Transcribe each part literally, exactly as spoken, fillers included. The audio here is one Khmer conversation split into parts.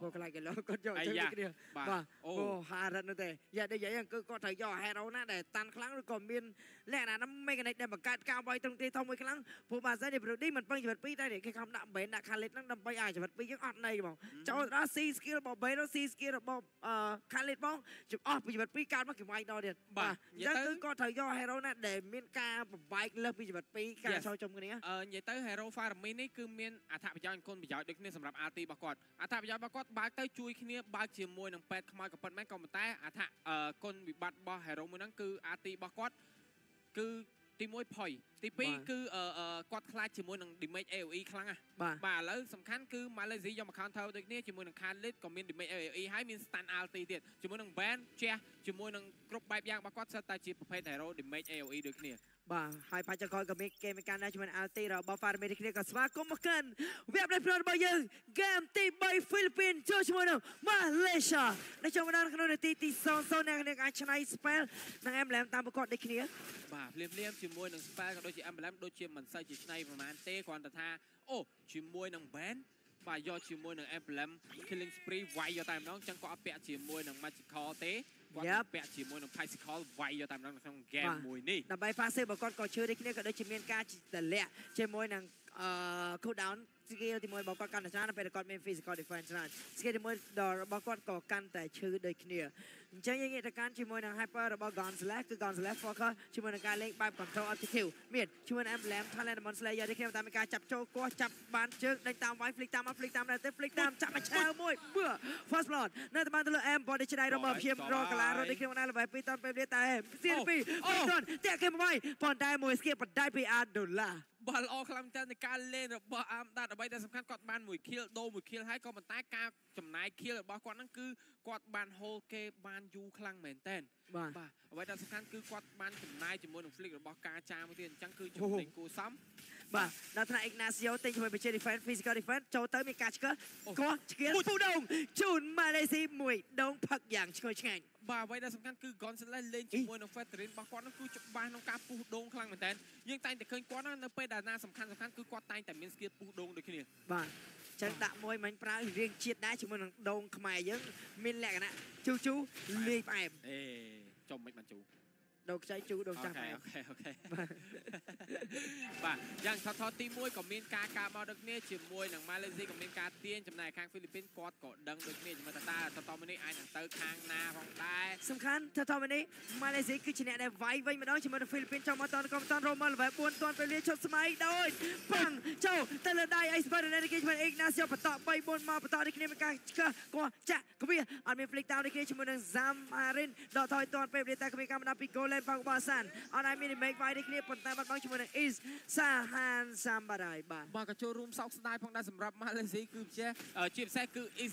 một cái cái đó có cho chơi cái điều và ô hà thật nữa thế giờ đây vậy cứ có thời giờ hè đâu nè để tan kháng rồi còn miên lẽ là nó mấy cái này để mà cao cao bay trong tê thông mấy cái lăng phụ bà ra để đi mình bay vật pi đây để cái không đạm bén đã khai lên nó đâm bay ai vật pi những ọt này bảo cho nó si skill bảo bén nó si skill bảo khai lên bóng chụp ọt vật pi cao nó kiểu bay đo điện và giờ cứ có thời giờ hè đâu nè để miên ca bay lớp vật pi ca cho trong cái này ờ vậy tới hero fire minនេះគឺមានអត្ថប្រយោជន៍គុណប្រយោជន៍ដូចគ្នាសម្រាប់ អារ ទី របស់គាត់អត្ថប្រយោជន៍របស់គាត់បើកទៅជួយគ្នាបើកជាមួយនឹងពេទ្យខ្មោចក៏ប៉ុន្តែក៏ប៉ុន្តែអត្ថគុណវិបត្តិរបស់ hero មួយហ្នឹងគឺ អារ ទី របស់គាត់គឺទីមួយផុយទីពីរគឺគាត់ខ្លាចជាមួយនឹង damage เอ โอ อี ខ្លាំងណាស់បាទឥឡូវសំខាន់គឺ Malaysia យកមក counter ដូចគ្នាជាមួយនឹង Khalid ក៏មាន damage เอ โอ อี ហើយមាន stun ulti ទៀតជាមួយនឹង ban ជះជាមួយនឹងគ្រប់បែបយ៉ាងរបស់គាត់សិតតែជាប្រភេទ hero damage เอ โอ อี ដូចគ្នាបាទហើយបច្ចុប្បន្នក៏មានគេមានការណាជាមួយ Alti របស់ Farming គ្នាក៏ស្វាគមន៍មកកាន់វាបនៃប្រព័ន្ធរបស់យើង Game ទី 3 Philippines ចូលជាមួយនឹង Malaysia នៅចូលមកដល់ក្នុងនាទីទី ศูนย์ ศูนย์ អ្នកអាចឆ្នៃ spell និង emblem តាមប្រកបដូចគ្នាបាទភ្លាមភ្លាមជាមួយនឹង spell ក៏ដូចជា emblem ដូចជាមិនសូវជាឆ្នៃប្រហែលទេគ្រាន់តែថាអូជាមួយនឹង ban បាទយកជាមួយនឹង emblem killing spree វាយយកតែម្ដងចឹងក៏អត់ពាក់ជាមួយនឹង magical ទេគាត់ពាក់ជាមួយនឹង bicycle វាយយកតែម្ដងនៅក្នុង game មួយនេះដើម្បី passive របស់គាត់ក៏ជឿដូចគ្នាក៏ដូចជាមានការតម្លាក់ជាមួយនឹង cooldown skill ទីមួយរបស់គាត់កាន់តែច្រើននៅពេលដែលគាត់មាន physical defense ច្រើន skill ទីមួយរបស់គាត់ក៏កាន់តែឈឺដូចគ្នាអញ្ចឹងយើងងាកទៅកាន់ជាមួយនឹង hyper របស់ Gonzalez គឺ Gonzalez focus ជាមួយនឹងការលេងបែប control objective មានជាមួយនឹង emblem talent demon slayer នេះគ្នាតាមមានការចាប់ចូលគោះចាប់បានជើងដេញតាមវាយ flick តាមមក flick តាមដែរទៅ flick តាមចាប់មកឆាវមួយបឺ first blood នៅតាមទៅលើ M body ឆ្នៃរបស់ព្យាមរកកាឡារត់នេះគ្នាណាល្បែពីតនពេលនេះតែซีពីតនតាក់គេមកប៉ុន្តែមួយ skill បដៃពី អាដុល្លារបាល់ល្អខ្លាំងមែនតើនៃការលេងរបស់អាមដាត់អ្វីដែលសំខាន់គាត់បានមួយ kill ដូរមួយ kill ហើយក៏ប៉ុន្តែការចំណាយ kill របស់គាត់ហ្នឹងគឺគាត់បាន hold គេបានយូរខ្លាំងមែនតើបាទអ្វីដែលសំខាន់គឺគាត់បានចំណាយជាមួយនឹង flick របស់ការចាមួយទៀតអញ្ចឹងគឺចំណេញគួរសមបាទដល់ថ្នាក់ Ignacio ទិញជាមួយ Budget Defense Physical Defense ចូលទៅមានការឆ្កឹះកោះឆ្កៀលពូដងជូន Malaysia មួយដងផឹកយ៉ាងឈ្ងុយឆ្ងាញ់បាទអ្វីដែលសំខាន់គឺ Gonzalez លេងជាមួយនឹង Veteran របស់គាត់នោះគឺច្បាស់ក្នុងការពុះដងខ្លាំងមែនតើយើងតែងតែឃើញគាត់នៅពេលដែលណាសំខាន់សំខាន់គឺគាត់តែងតែមាន skill ពុះដងដូចគ្នាបាទចឹងដាក់មួយមិញប្រើរៀងជាតិដែរជាមួយនឹងដងខ្មែរយើងមានលក្ខណៈជូជូលាយផ្អែមអេចំមិនបានជូដងខ្ចីជូដងចាស់អូខេអូខេអូខេបាទយ៉ាងថតថតទីមួយក៏មានការការមកដូចគ្នាជាមួយនឹង Malaysia ក៏មានការទាញចំណែកខាង Philippines គាត់ក៏ដឹងដូចគ្នាជាមួយតាតាតតមកនេះអាចនឹងទៅខាងណាផងដែរសំខាន់តតមកនេះ Malaysia គឺជាអ្នកដែលវាយវិញម្ដងជាមួយនឹង Philippines ចង់មកតនកុំតនរ៉ូម៉លបែបបួនតនពេលលាឈប់ស្មៃដោយប៉ាំងចូលទៅលើដៃ Ice Spider នេះគេជាមួយ Ignacio បន្តបីបួនមកបន្តនេះគ្នាមានការឆ្កឹះគាត់ចាក់គវាអត់មាន flick down នេះគ្នាជាមួយនឹង Zamarin ដកថយតនពេលលាតែគវាកម្មណាពី goal ផាំងបាសានអត់ឲ្យមាន make វាយនេះគ្នាប៉ុន្តែបាត់បង់ជាមួយនឹង Is Sahan Sambarai បាទបាទក៏ចូលរួមសោកស្ដាយផងដែរសម្រាប់ Malaysia គឺជាជាពិសេសគឺ Is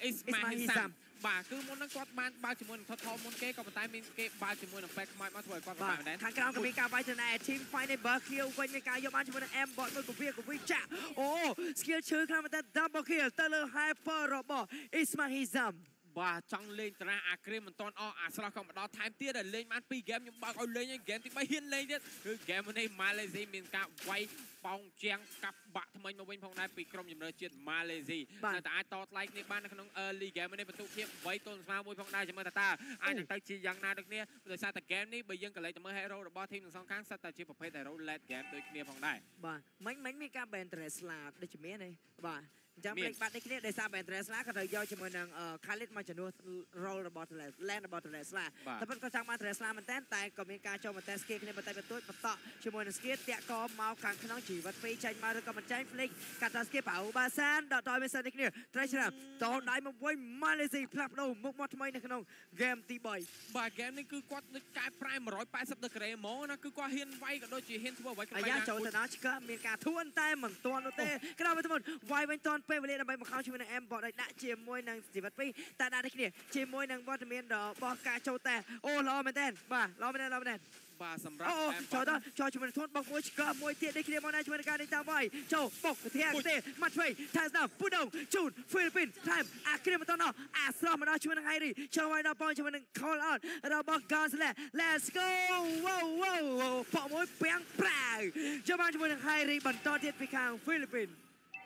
Ismail បាទគឺមុនហ្នឹងគាត់បានបើជាមួយនឹងថតថមុនគេក៏ប៉ុន្តែមានគេបើជាមួយនឹងពេកខ្មោចមកធ្វើឲ្យគាត់បាក់ដែរខាងក្រោមក៏មានការវាយទៅណែ team final bar kill វិញមានការយកបានជាមួយនឹង M bot មួយកវាកវាចាក់អូ skill ឈឺខ្លាំងមែនតើ double kill ទៅលើ hyper របស់ Ismail បាទចង់លេងតារាអាក្រៀមមិនទាន់អស់អាស្រស់ក៏មកដល់ថែមទៀតលេងបានពីរហ្គេមខ្ញុំបើកឲ្យលេងហ្គេមទីបីហ៊ានលេងទៀតគឺហ្គេមនេះ Malaysia មានការវាយប៉ោងជាងកាប់បាក់ថ្មិញមកវិញផងដែរពីក្រុមជំនឿជាតិ Malaysia នៅតែអាចតថ្លៃគ្នាបាននៅក្នុង early game នេះបន្ទុកភាពបីទល់ស្មើមួយផងដែរជាមួយតាតាអាចនឹងទៅជាយ៉ាងណាដូចគ្នាដោយសារតែ game នេះបើយើងកលេចទៅមើល hero របស់ team ទាំងសងខាងសិតតែជាប្រភេទ hero late game ដូចគ្នាផងដែរបាទមិញមិញមានការ ban Tesla ដូចជាមានទេបាទចាំប្លេចបាត់នេះគ្នាដោយសារ ban Tesla ក៏ត្រូវយកជាមួយនឹង Khalid មកជំនួស role របស់ land របស់ Tesla តែប៉ុន្តែក៏ចង់បាន Tesla មែនតើតែក៏មានការចូលមកតែ skill គ្នាបន្តិចបន្តួចបន្តជាមួយនឹង skill តាក់កមកខាងក្នុងជីវិតពីរចេញមកឬក៏មិនចេញ flick កាត់ដល់ skill ប៉ៅបាសានដកដល់ message នេះគ្នាត្រូវឆ្នាំតោដៃមកវិញ Malaysia ផ្លាស់ប្ដូរមុខមាត់ថ្មីនៅក្នុង game ទីបីបាទ game នេះគឺគាត់ដូចកែប្រែone hundred eighty ដឺក្រេហ្មងណាគឺគាត់ហ៊ានវាយក៏ដូចជាហ៊ានធ្វើអ្វីក៏បានចូលទៅដល់ឆ្កឹះមានការធួនតែមិនទាន់នោះទេក្រោយទៅមុនវាយវិញទាន់ពេលវេលាដើម្បីមកខំជាមួយនឹង M bot ឲ្យដាក់ជាមួយនឹងជីវិតពីរតែដាក់នេះគ្នាជាមួយនឹងវត្តមានរបស់ការចូលតែអូល្អមែនតើបាទល្អមែនតើល្អមែនតើបាទសម្រាប់អូចូលទៅចូលជាមួយធួនបុកមួយឆ្កឹះមួយទៀតនេះគ្នាមកណាជាមួយនឹងការនេះតាមវាយចូលបុកធាក់ទេមកឆ្វេងថែស្ដាប់ពូដងជូន Philippines ថែមអាគ្រាមទៅដល់អាស្រស់មកដល់ជាមួយនឹង Harry ចូលឲ្យដល់បងជាមួយនឹង call out របស់ Gonzalez let's go wow wow ប៉មួយពាំងប្រាវចូលបានជាមួយនឹង Harry បន្តទៀតពីខាង Philippines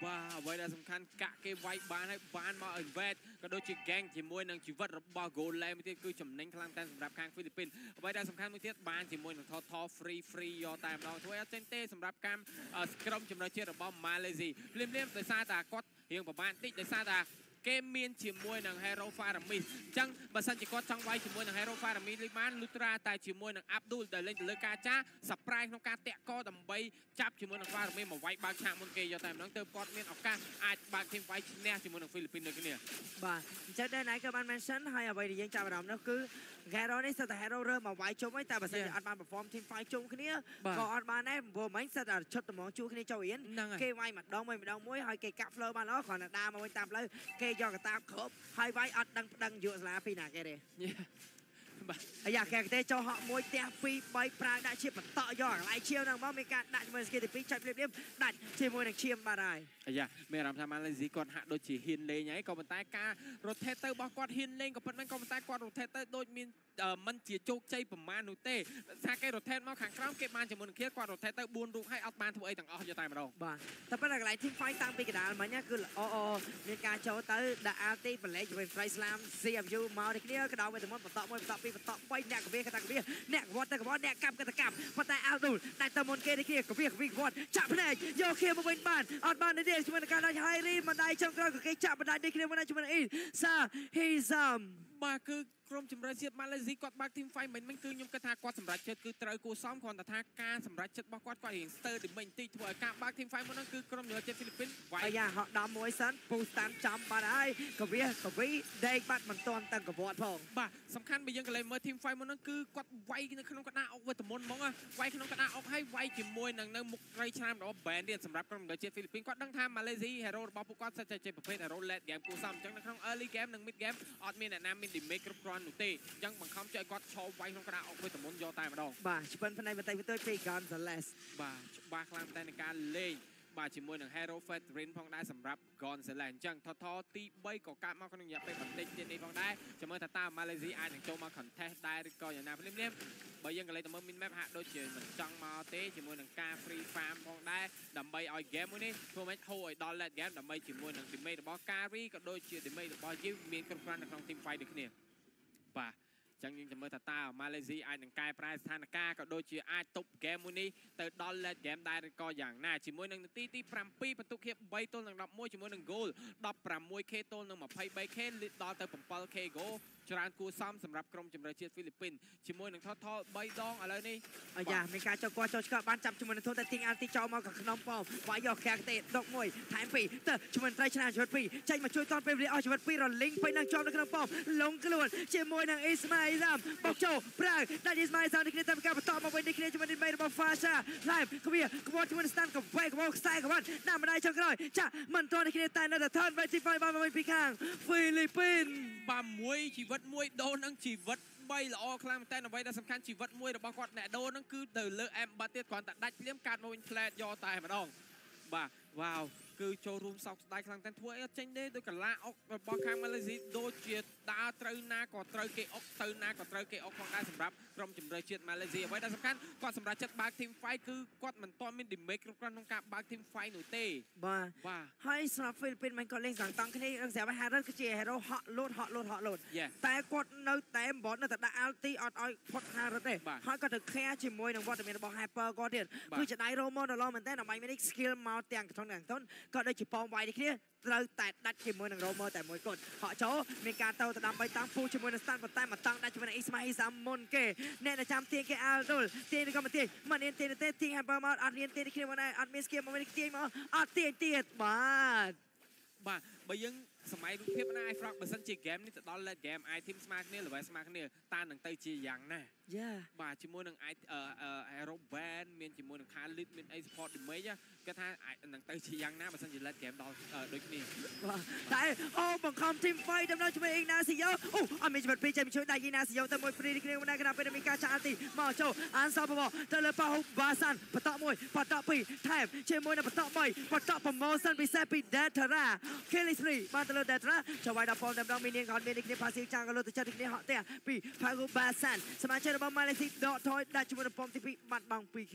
ว้าวไว้ได้สำคัญกะเก็บไว้บ้านให้บ้านมาเอ็นเวทก็โดยจีแกงจีมวยนังชีวิตระบาโกลเลยไม่ที่คือจำเน้นคลังแต่สำหรับการฟิลิปปินส์ไว้ได้สำคัญเมื่อเทียบบ้านจีมวยนังทอทอฟรีฟรียอแต่เราถ้วยเซนเต้สำหรับการสกรมจำนวนเชียร์ระบามาเลเซียเลี่ยมเลี่ยมโดยซาตากอดเฮียงประมาณติดโดยซาตาเกมเมียนชิมมวยนังไฮโรฟารามิสจังบัสันจิกอดจังไว้ชิมมวยนังไฮโรฟารามิสลิมานลุตราแต่ชิมมวยนังอับดุลเดินเล่นเลือกาจ้าสปรายของการเตะก้อดำใบจับชิมมวยนังฟารามิสมาไว้บางฉากมุนเกยอแต่นังเติมกอดเมียนออกกาอาจบางทีมไว้ชิแน่ชิมมวยนังฟิลิปปินส์เลยกันเนี่ยបាទអញ្ចឹងដែរណៃក៏បាន mention ហើយអ្វីដែលយើងចាប់អារម្មណ៍នោះគឺ Garo នេះសិតតែ Hero រើមកវាយជុំហើយតែបើសិនជាអត់បាន perform team fight ជុំគ្នាក៏អត់បានដែរព្រោះមិញសិតតែឈុតត្មងជួគ្នាចូលរៀនគេវាយម្ដងមួយម្ដងមួយហើយគេកាប់ flow បានល្អគ្រាន់តែដើរមកវិញតាមផ្លូវគេយកកតាបគ្រប់ហើយវាយអត់ដឹងប្តឹងយកសាលាពីណាគេទេអាយ៉ាគេទេចូលហក់មួយផ្ទះពីរបីប្រាំដាក់ជាបន្តយកកន្លែងឈាមហ្នឹងមកមានការដាក់ជាមួយ skill ទីពីរចុចភ្លាមៗដាច់ជាមួយនឹងឈាមបាទហើយអាយ៉ាមានអារម្មណ៍ថាម៉ាឡេស៊ីគាត់ហាក់ដូចជាហ៊ានលេងហើយក៏ប៉ុន្តែការ rotate របស់គាត់ហ៊ានលេងក៏ប៉ុន្តែក៏ប៉ុន្តែគាត់ rotate ទៅដូចមានមិនជាជោគជ័យប្រមាណនោះទេថាគេ rotate មកខាងក្រោមគេបានជាមួយនឹងគ្នាគាត់ rotate ទៅបួនរូបហើយអត់បានធ្វើអីទាំងអស់យកតែម្ដងបាទតែប៉ុន្តែកន្លែង team fight តាំងពីកណ្ដាលមិញគឺអូអូមានការចូលទៅដាក់ alti បលែកជាមួយ Fry Slam ซี เอฟ ยู មកនេះគ្នាកដោទៅមុនបន្តមួយបន្តពីរបន្តបីអ្នកកវាកតាកវាអ្នកកវត្តទៅកវត្តអ្នកកាប់កតាកាប់ប៉ុន្តែ Aldul តែទៅមុនគេនេះគ្នាកវាកវាកវត្តចាក់ភ្នែកយកគ្នាមកវិញបានអត់បានទេជាមួយនឹងការដាច់ High Ri មិនដៃចុងក្រោយក៏គេចាក់បណ្ដាច់នេះគ្នាមកជាមួយនឹងអ៊ីសាហ៊ីซัมបាទគឺក្រុមជំរឿនជាតិម៉ាឡេស៊ីគាត់បើក team fight មិនមិនគឺខ្ញុំគិតថាគាត់សម្រេចចិត្តគឺត្រូវគួរសមគ្រាន់តែថាការសម្រេចចិត្តរបស់គាត់គាត់រៀងស្ទើរទីមិញតិចធ្វើឲ្យការបើក team fight មុនហ្នឹងគឺក្រុមជំរឿនជាតិហ្វីលីពីនវាយអាយ៉ាហក់ដល់មួយសិនពូស្តាន់ចំបាត់ហើយកវាកវីដេកបាត់មិនទាន់តឹងកវត្តផងបាទសំខាន់បើយើងកន្លែងមើល team fight មុនហ្នឹងគឺគាត់វាយនៅក្នុងកណ្ដាលអុកវេទមន្តហ្មងវាយក្នុងកណ្ដាលអុកហើយវាយជាមួយនឹងនៅមុខត្រីឆ្លាមរបស់ band ទៀតសម្រាប់ក្រុមជំរឿនជាតិហ្វីលីពីនគាត់ដឹងថាម៉ាឡេស៊ី hero របស់ពួកគាត់សិតតែជាប្រភេទ hero late game គួរសមអញ្ចឹងនៅក្នុង early game និង mid game អត់មានអ្នកណាមាន damage គ្រប់គ្រាន់នោះទេអញ្ចឹងបង្ខំជួយគាត់ឈរវាយក្នុងកណ្ដាលអុកវេទមន្តយកតែម្ដងបាទឆ្ពិនផ្នែកបន្តិចបន្តួចពី Gonzalez បាទច្បាស់ខ្លាំងតែในការលេងបាទជាមួយនឹង Hero Veteran ផងដែរសម្រាប់ Gonzalez អញ្ចឹងថតថទីបីក៏កាត់មកក្នុងរយៈពេលបន្តិចទៀតនេះផងដែរចាំមើលថាតើ Malaysia អាចនឹងចូលមក contest ដែរឬក៏យ៉ាងណាភ្លាមៗបើយើងកន្លែងទៅមើល min map ហាក់ដូចជាមិនចង់មកទេជាមួយនឹងការ free farm ផងដែរដើម្បីឲ្យ game មួយនេះធ្វើម៉េចហូរឲ្យដល់ late game ដើម្បីជាមួយនឹង teammate របស់ Carry ក៏ដូចជា teammate របស់ Yiv មានគ្រប់គ្រាន់នៅក្នុង team fight ដូចគ្នាបាទចឹងយើងចាំមើលថាតើម៉ាឡេស៊ីអាចនឹងកែប្រែស្ថានភាពក៏ដូចជាអាចទប់ហ្គេមមួយនេះទៅដល់ late game ដែរឬក៏យ៉ាងណាជាមួយនឹងនាទីទី7បន្ទុកភាពបីទល់នឹង11ជាមួយនឹង goal 16k ទល់នឹង 23k ដល់ទៅ 7k goal ច្រើនគួរសមសម្រាប់ក្រុមជំរឿនជាតិហ្វីលីពីនជាមួយនឹងថតថលបីដងឥឡូវនេះអាយ៉ាមានការចូលគាត់ចូលឆ្កឹះបានចាប់ជាមួយនឹងធុនតែទីងអាល់ទីចូលមកក៏ក្នុងប៉ោវាយយកខាងទេដកមួយថែមពីរទៅជាមួយត្រីឆ្នាជីវិតពីរចេញមកជួយតនពេលវេលាអស់ជីវិតពីររលីងពេញនឹងជាប់នៅក្នុងប៉ោលងខ្លួនជាមួយនឹងអ៊ីស្ម៉ាអ៊ីឡាមបោកចូលប្រាំងដាក់អ៊ីស្ម៉ាអ៊ីឡាមនេះគ្នាតាមការបន្តមកវិញនេះគ្នាជាមួយនឹងមេរបស់ Fasha ឡៃក្បៀក្បួនជាមួយនឹង Stan ក៏វែកក្បួនខ្សែក្បួនដាក់ម្ដាយចុងក្រោយចាក់មិនទាន់នេះគ្នាតែនៅតែថនវិញទី5បានមកវិញពីខាងហ្វីលីពីនបាទមួយជីវិតមួយដូននឹងជីវិតបីល្អខ្លាំងតែអ្វីដែលសំខាន់ជីវិតមួយរបស់គាត់អ្នកដូនហ្នឹងគឺទៅលើអែមបាត់ទៀតគ្រាន់តែដាច់ភ្លាមកាត់មកវិញផ្លែតយកតែម្ដងបាទវ៉ាវគឺចូលរួមសោកស្ដាយខ្លាំងតែធ្វើអីអត់ចេញទេដោយកលាអុករបស់ខាងម៉ាឡេស៊ីដូចជាដើរត្រូវណាក៏ត្រូវគេអុកទៅណាក៏ត្រូវគេអុកផងដែរសម្រាប់ក្រុមជំរឿនជាតិម៉ាឡេស៊ីអ្វីដែលសំខាន់គាត់សម្រាប់ចិត្តបើក team fight គឺគាត់មិនទាន់មាន damage គ្រប់គ្រាន់ក្នុងការបើក team fight នោះទេបាទបាទហើយសម្រាប់ហ្វីលីពីនមិនគាត់លេងស្ងតង់គ្នារឿងស្រាប់ Harris គឺជា hero ហក់លោតហក់លោតហក់លោតតែគាត់នៅតែមិនបត់នៅតែដាក់ alti អត់ឲ្យផុត Harris ទេហើយគាត់ទៅ care ជាមួយនឹងវត្តមានរបស់ Hyper គាត់ទៀតគឺជាដៃ Romo ដល់មែនតើដើម្បីមាន skill មកទាំងក្នុងទាំងតុនក៏ដូចជាប៉ោមវាយនេះគ្នាត្រូវតែដាច់ជាមួយនឹង Romo តែមួយគត់ហក់ចូលមានការទៅទៅដើម្បីតាំងពូជាមួយនឹង Stan ប៉ុន្តែមកតាំងដាច់ជាមួយនឹង Ismail Hisam មុនគេអ្នកដែលចាំទាញគេ Aldul ទាញក៏មិនទាញមិនរៀនទាញទេទាញ Hyper មកអត់រៀនទាញគ្នាមកដែរអត់មាន skill មកវិញទាញមកអត់ទាញទៀតបាទបាទបើយើងសម័យរូបភាពណា iFrog បើសិនជា game នេះទៅដល់ late game i team ស្មើគ្នា level ស្មើគ្នាតើនឹងទៅជាយ៉ាងណាយ៉ាបាទជាមួយនឹង i hero band មានជាមួយនឹង Khalid មាន a support damage គាត់ថានឹងទៅជាយ៉ាងណាបើសិនជា late game ដល់ដូចនេះបាទតែអូបង្ខំ team fight ដំណើរជាមួយ Ignacio អូអត់មានជីវិតពីរចេញជួយដៃ Ignacio ទៅមួយ free គ្នាមិនដែរក្រៅពេលមានការចាក់ alti មកចូល Unstoppable ទៅលើប៉ាហូបាសានបន្តមួយបន្តពីរថែមជាមួយនឹងបន្តបីបន្ត promotion ពិសេសពី Detara Kelly three បានទៅលើ Detara ចូលវាយដល់ប៉ោតែម្ដងមាននាងគាត់មានគ្នា passive ចាំងក៏លើទៅចិត្តគ្នាហក់ទេពី Pago Basan សមាជិករបស់ Malaysia ដកថយដាក់ជាមួយនឹងប៉មទីពីរបាត់បង់two kill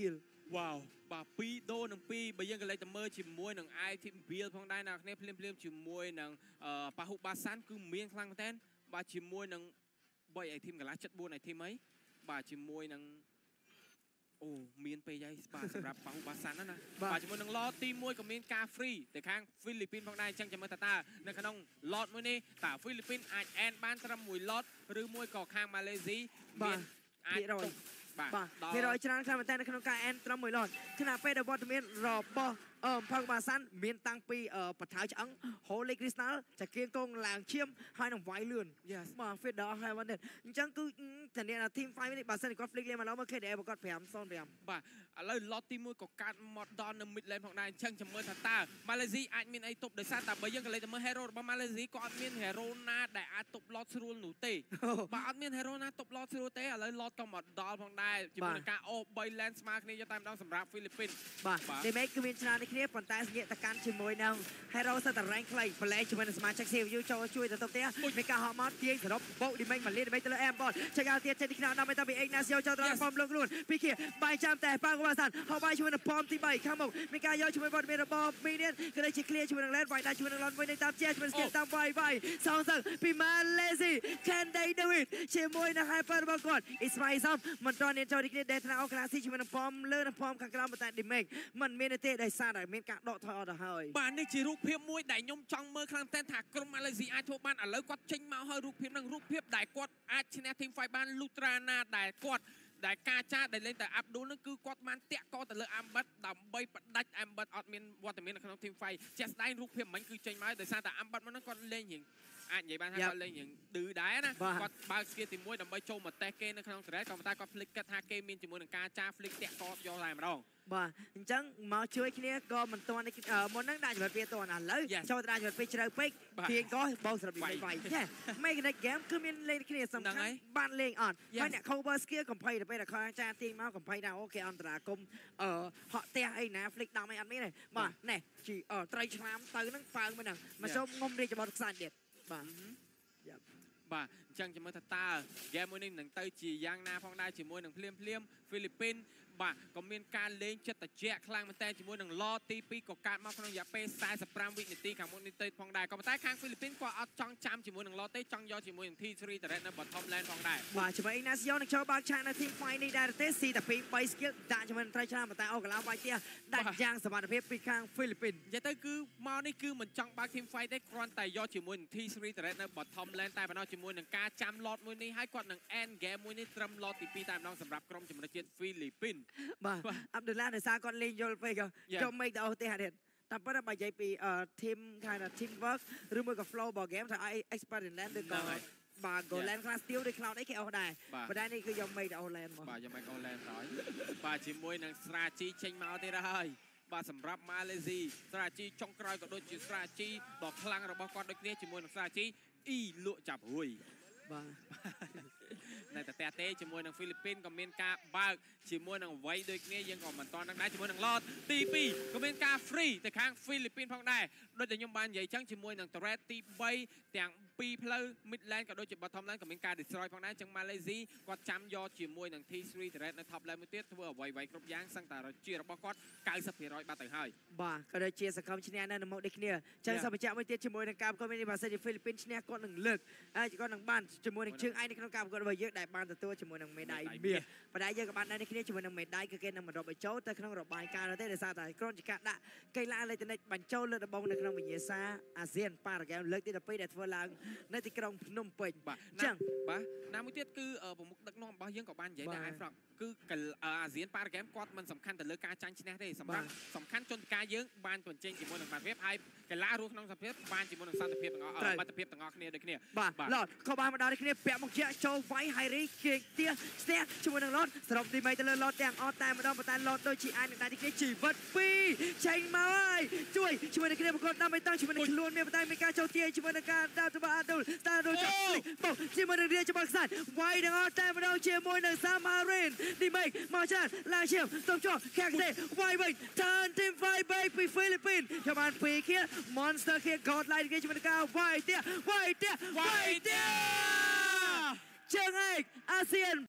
វ៉ាវបាទពីរដូរនឹងពីរបើយើងក៏លេចទៅមើលជាមួយនឹង i team build ផងដែរអ្នកគ្នាភ្លាមភ្លាមជាមួយនឹងប៉ាហ៊ូបាសានគឺមានខ្លាំងមែនតើបាទជាមួយនឹងបី i team កន្លះចិត្តបួន i team អីបាទជាមួយនឹងអូមានពេកហើយបាទសម្រាប់ប៉ាហ៊ូបាសានណាណាបាទជាមួយនឹង lot ទីមួយក៏មានការ free ទៅខាងហ្វីលីពីនផងដែរអញ្ចឹងចាំមើលតើតើនៅក្នុង lot មួយនេះតើហ្វីលីពីនអាច end បានត្រឹមមួយ lot ឬមួយក៏ខាងម៉ាឡេស៊ីមានអាចទុកបាទគេរយច្រើនខ្លាំងមែនតើនៅក្នុងការ end ត្រឹមមួយ lot ខណៈពេលដែលវត្តមានរបស់អឺផឹងបាសានមានតាំងពីបថៅឆ្អឹង Holy Crystal ចាគៀងកងឡើងឈាមហើយនឹងវាយលឿនបាទ Feeder ហើយមកនេះអញ្ចឹងគឺធានាថា team fight នេះបើសិនគាត់ flick លេងមកឡូវមក K D A ប្រកាសfive ศูนย์ fiveបាទឥឡូវ lot ទីមួយក៏កាត់ mod ដល់នៅ mid lane ផងដែរអញ្ចឹងចាំមើលថាតើ Malaysia អាចមានអីទប់ដោយសារតែបើយើងក៏លេងទៅមើល hero របស់ Malaysia ក៏អត់មាន hero ណាដែលអាចទប់ lot ស្រួលនោះទេបាទអត់មាន hero ណាទប់ lot ស្រួលទេឥឡូវ lot ក៏មកដល់ផងដែរជាមួយនឹងការអូ3 lane ស្មើគ្នាយកតែម្ដងសម្រាប់ Philippines បាទនេះមេគឺមានច្រើននេះគ្នាប៉ុន្តែស្ងៀកតកាន់ជាមួយនឹង hero សិតតែ rank ខ្លីប្លែកជាមួយនឹងសមាជិក C V U ចូលជួយទៅទៅផ្ទះមានការហត់មកទាញសរុបបោក damage មកលៀន damage ទៅលើ Ambot ចេញout ទៀតចេញទីខ្នងដល់ទៅពី Ignacio ចូលដល់ form លងខ្លួនពីkia បាយចាំតែប៉ាកបាសានហៅបាយជាមួយនឹង form ទី3ខាងមុខមានការយកជាមួយបទមានរបស់ Minion ក៏ដូចជា clear ជាមួយនឹង Lane វាយដាក់ជាមួយនឹង Lon វិញតាមជាជាមួយ skill តាមវាយវាយសងសឹងពី Malaysia Can they do it ជាមួយនឹង Hyper របស់គាត់ Ismail Sam មិនតន់មានចូលទីគ្នា ដែលថ្នាក់អូក្លាស៊ីជាមួយនឹង form លើនឹង form ខាងក្រោមប៉ុន្តែ damage មិនមានទេដោយសារតែមានការដកថយអត់ទៅហើយបាទនេះជារូបភាពមួយដែលខ្ញុំចង់មើលខ្លាំងតែថាក្រុម Malaysia អាចធ្វើបានឥឡូវគាត់ចេញមកហើយរូបភាពនឹងរូបភាពដែលគាត់អាចឈ្នះ team fight បាន Lutra ណាដែលគាត់ដែលការចាដែលលេងតែ Abdul នឹងគឺគាត់បានតាក់កទៅលើ Ambit ដើម្បីបដាច់ Ambit អត់មានវត្តមាននៅក្នុង team fight ជាក់ស្ដែងរូបភាពមិញគឺចេញមកដោយសារតែ Ambit មកហ្នឹងគាត់លេងរៀងអាចនិយាយបានថាគាត់លេងរៀងឌឺដែរណាគាត់បើក skill ទីមួយដើម្បីចូលមកតេសគេនៅក្នុង thread ក៏ប៉ុន្តែគាត់ flick គិតថាគេមានជាមួយនឹងការចា flick តាក់កយកតែម្ដងបាទអញ្ចឹងមកជួយគ្នាក៏មិនទាន់មុនហ្នឹងដាក់ចំណុចវាទាន់ឥឡូវចូលទៅដាក់ចំណុចពេលជ្រៅពេកទាញក៏បោកសម្រាប់វាវាយចា Mechanic game គឺមានលេងគ្នាសំខាន់បានលេងអត់ហើយអ្នក cover skill កំភៃទៅពេលតែខាងចាទាញមកកំភៃថាអូគេអន្តរាគមអឺហក់ផ្ទះអីណា flick ដំអីអត់មានទេបាទណែជីត្រីឆ្លាមទៅហ្នឹងហ្វើងមិនហ្នឹងមកចូលងុំរាជបតខ្សាច់ទៀតបាទបាទអញ្ចឹងចាំមើលថាតើ game មួយនេះនឹងទៅជាយ៉ាងណាផងដែរជាមួយនឹងភ្លាមភ្លាម Philippines បាទក៏មានការលេងចិត្តត្រជាក់ខ្លាំងមែនតើជាមួយនឹង lot ទីពីរក៏កាត់មកក្នុងរយៈពេលforty-fiveវិនាទីខាងមុខនេះទៅផងដែរក៏ប៉ុន្តែខាង Philippines ក៏អត់ចង់ចាំជាមួយនឹង lot ទេចង់យកជាមួយនឹង T three Turret នៅ bottom lane ផងដែរបាទជាមួយ Ignacio នឹងចូលបើកឆាកនៅ team fight នេះដែរទេស៊ីតែពី3 skill ដាក់ជាមួយនឹងត្រីឆ្លាមប៉ុន្តែអូកន្លងវាយទៀតដាក់យ៉ាងសមត្ថភាពពីខាង Philippines និយាយទៅគឺមកនេះគឺមិនចង់បើក team fight ទេគ្រាន់តែយកជាមួយនឹង T three Turret នៅ bottom lane តែប៉ុណ្ណោះជាមួយនឹងការចាំ lot មួយនេះហើយគាត់នឹង end game មួយនេះត្រឹម lot ទីពីរតែម្ដងសម្រាប់ក្រុមជំនឿជាតិ Philippines បាទអាប់ឌុលឡាដោយសារគាត់លេងយល់ពេកចូលមេឃទៅអស់ទេហាត់តែប៉ុន្តែបើនិយាយពី team ខាង team work ឬមួយក៏ flow របស់ game ថា experiment ឬក៏បាទ Golan ខ្លះ steal ឬ cloud អីគេអស់ដែរប៉ុន្តែនេះគឺយកមេឃទៅអស់ land មកបាទយកមេឃអស់ land ហើយបាទជាមួយនឹង strategy ចេញមកទៀតហើយបាទសម្រាប់ Malaysia strategy ចុងក្រោយក៏ដូចជា strategy ដ៏ខ្លាំងរបស់គាត់ដូចគ្នាជាមួយនឹង strategy អ៊ីលក់ចាប់រួយបាទតែតែទេជាមួយនឹង Philippines ក៏មានការបើកជាមួយនឹងវ័យដូចគ្នាយើងក៏មិនតន់ដឹងដែរជាមួយនឹង lot ទីពីរក៏មានការ free ទៅខាង Philippines ផងដែរដូចតែខ្ញុំបាននិយាយចឹងជាមួយនឹង turret ទី3ទាំងពីរផ្លូវ mid lane ក៏ដូចជា bottom lane ក៏មានការ destroy ផងដែរចឹង Malaysia គាត់ចាំយកជាមួយនឹង T three Turret នៅ top lane មួយទៀតធ្វើអ្វីៗគ្រប់យ៉ាងសឹងតែជារបស់គាត់ninety percent បាត់ទៅហើយបាទក៏ដូចជាសង្គមឈ្នះនៅមុខដូចគ្នាចឹងសូមបញ្ជាក់មួយទៀតជាមួយនឹងការប្រកួតនេះបើសិនជា Philippines ឈ្នះគាត់នឹងលើកហើយគាត់នឹងបានជាមួយនឹងជើងឯងនៅក្នុងការប្រកួតរបស់យើងដែលបានទទួលជាមួយនឹងមេដាយមាសប៉ុន្តែយើងក៏បានដែរនេះគ្នាជាមួយនឹងមេដាយគឺគេនឹងមិនរាប់បញ្ចូលទៅក្នុងរបាយការណ៍នោះទេដោយសារតែក្រុមជាការដាក់កីឡាអេឡិចត្រូនិកបញ្ចូលលើដំបងនៅក្នុងវិញ្ញាសាអាស៊ានប៉ារ៉ាហ្គេមលើកទីtwelveដែលធ្វើឡើងនៅទីក្រុងភ្នំពេញបាទអញ្ចឹងបាទណាមួយទៀតគឺប្រមុខដឹកនាំរបស់យើងក៏បាននិយាយដែរ iFrog គឺអាស៊ានប៉ារ៉ាហ្គេមគាត់មិនសំខាន់ទៅលើការចាញ់ឈ្នះទេសម្រាប់សំខាន់ជនការយើងបានបញ្ចេញជាមួយនឹងបាត់ភាពហើយកីឡារស់ក្នុងសភាពបានជាមួយនឹងសន្តិភាពទាំងអស់បាត់ភាពទាំងអស់គ្នាដូចគ្នាបាទឡតក៏បានមកដល់គ្នាពាក់មកជាចូលវាយហៃរីគេទៀស្ទះជាមួយនឹងឡតសរុបទី3ទៅលើឡតទាំងអស់តែម្ដងប៉ុន្តែឡតដូចជាអាចនឹងដែរគ្នាជីវិតពីរចេញមកហើយជួយជាមួយនឹងគ្នាប្រកបដើម្បីតាំងជាមួយនឹងខ្លួនមានប៉ុន្តែមានការចូលទាញជាមួយនឹងការដាប់ទៅអាដូលស្តាដូលចាប់បោកជាមួយនឹងរាជរបស់ខ្សាច់វាយទាំងអស់តែម្ដងជាមួយនឹងសាមារិនទី3មកច្រើនឡាឈៀមតោះចោខាងទេវាយវិញ turn team fight back ពី Philippines ចាំបានពីគ្នា monster គេ god light គេជាមួយនឹងការវាយទៀតវាយទៀតវាយទៀតជើងឯកអាស៊ាន